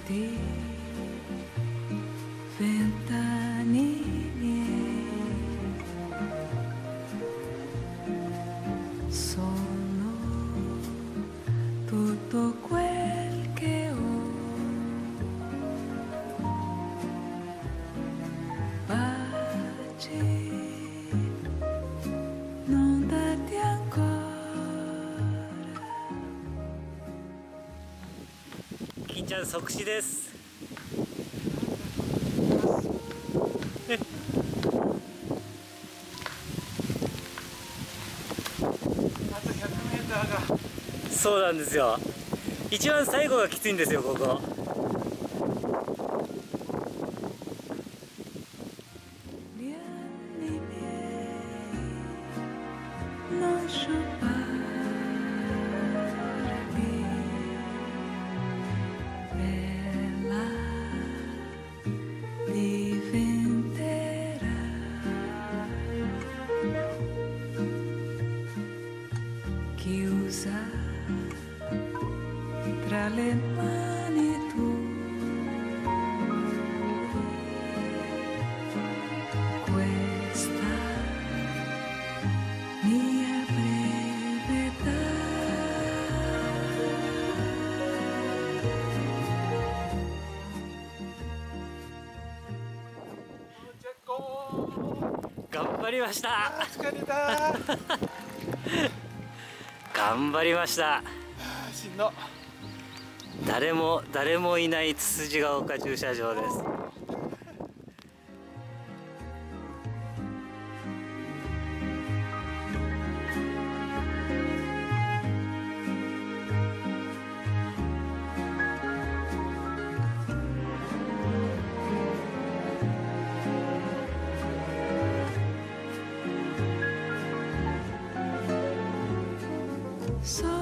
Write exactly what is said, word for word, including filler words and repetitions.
questi vent'anni miei sono tutto quel che ho. Baci, non dati ancora. 金ちゃん即死です。 あとひゃくメーターが。 そうなんですよ。一番最後がきついんですよ、ここ。 Chiusa tra le mani tue, questa mia breve età. Gambarita! 頑張りました。 疲れた。 頑張りました。 しんど。 誰も誰もいないつつじが丘駐車場です。 So